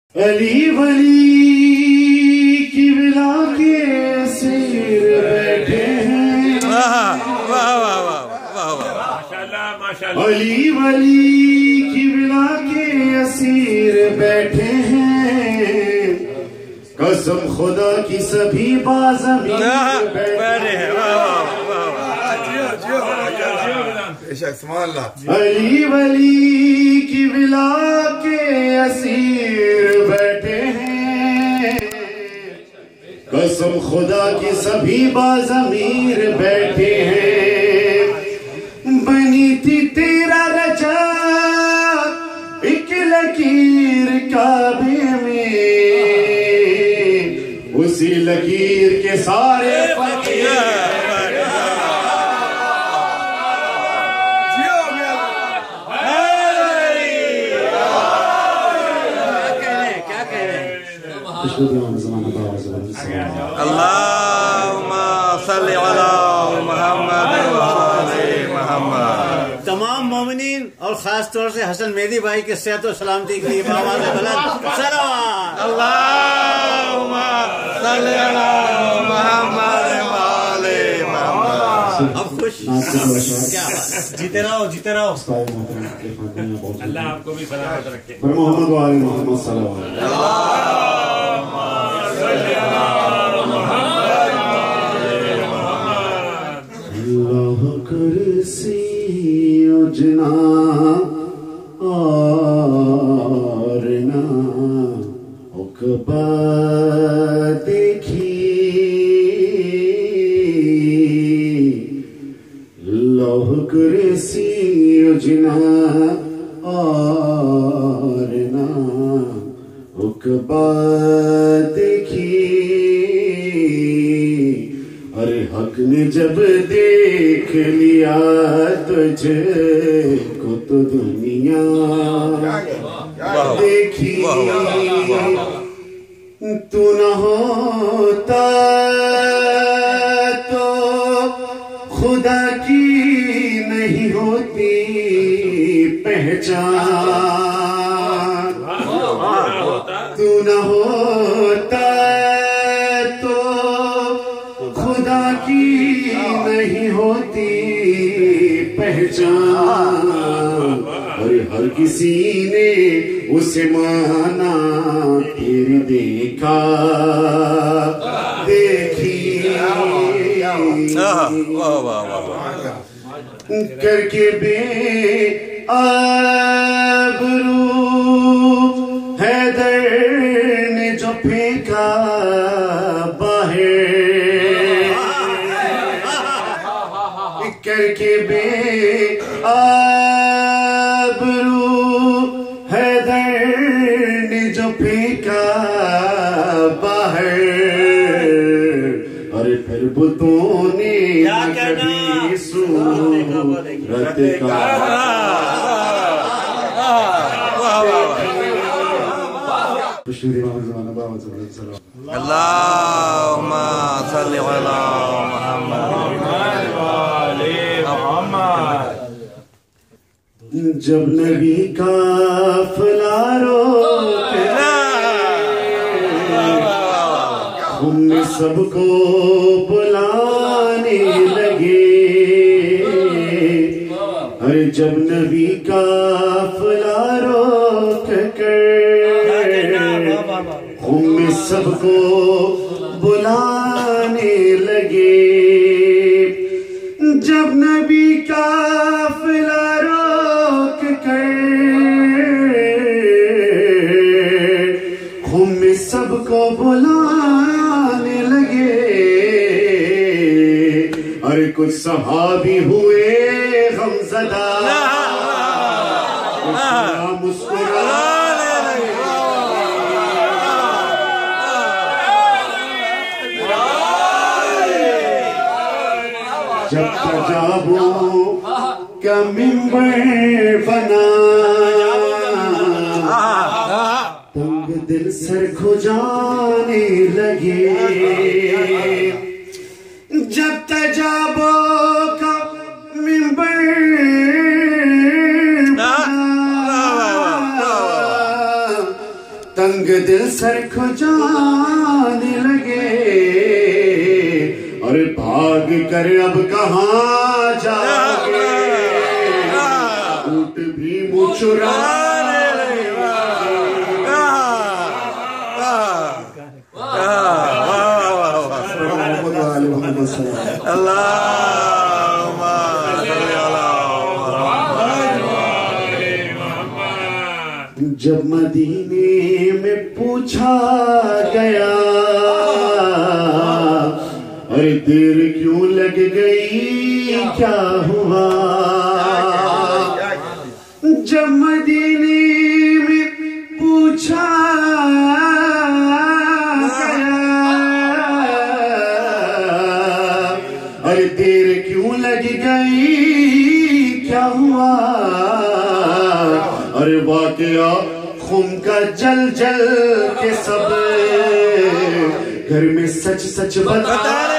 अली वली की विला के असीर बैठे हैं। अली वली की विला के असीर बैठे हैं। कसम खुदा की सभी बाज़मीर बैठे हैं। अली वली की विला के असीर बैठे हैं। कसम खुदा की सभी बाज़मीर बैठे हैं। बनी थी तेरा रजा एक लकीर काबे में, उसी लकीर के सारे तमाम मोमिनीन और खास तौर से हसन मेहदी भाई के सेहत और सलामती के लिए आवाज़ बुलंद सलावत। अल्लाहुम्मा सल्ली अला मुहम्मद व आले मुहम्मद। अब खुश क्या जीते रहो जीते रहो। अल्लाह आपको भी सलामत रखे। मोहम्मद व आले मोहम्मद सल्लल्लाहु अलैहि जना और ना उकबा देखी लौह कुर्सी जना और ना उकबा देखी। अरे हक ने जब देख लिया तुझे को तो दुनिया देखी। तू न होता तो खुदा की नहीं होती पहचान। तू न होता खुदा की नहीं होती पहचान। और हर किसी ने उसे माना तेरी देखा देखी। करके बे आबरू हैदर ने जो फेंका बाहर, करके बे आबरू हैदर ने जो फेंका बाहर। अरे फिर बुतों ने कभी सूरत का अल्लाहुम्मा सल्ली अला मुहम्मद। जब नबी का फलारो हमने सबको बुलाने लगे। अरे जब नबी का फलारो हमने सबको बुलाने लगे। जब नबी का फिला रोक कर हम सबको बुलाने लगे। अरे कुछ सहाबी हुए गमज़दा मुस्कुरा जब तजाबों का मिंबर बना तंग दिल सर खुजाने लगे। जब तजाबों का मिंबर बना तंग दिल सर खुजाने लगे और भाग कर अब कहाँ जाओगे, ऊँट भी मुँह चुराने लगे। जब मदीने में पूछा गया अरे देर क्यों लग गई क्या हुआ, जब मदीने में पूछा गया अरे देर क्यों लग गई क्या हुआ, अरे वाकया खून का जल जल के सब घर में सच सच बताने